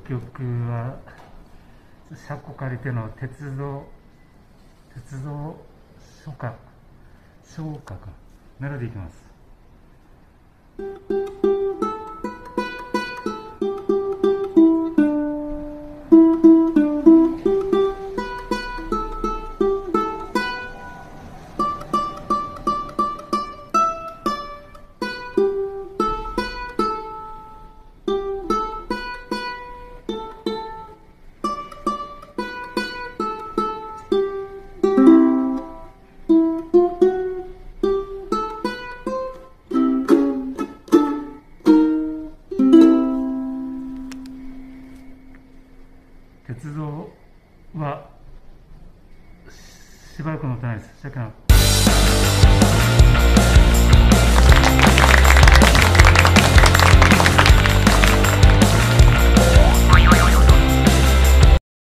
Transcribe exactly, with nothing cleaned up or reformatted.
曲は車庫借りての鉄道鉄道唱歌唱歌かメロディーいきます。鉄道はしばらく乗ってないです。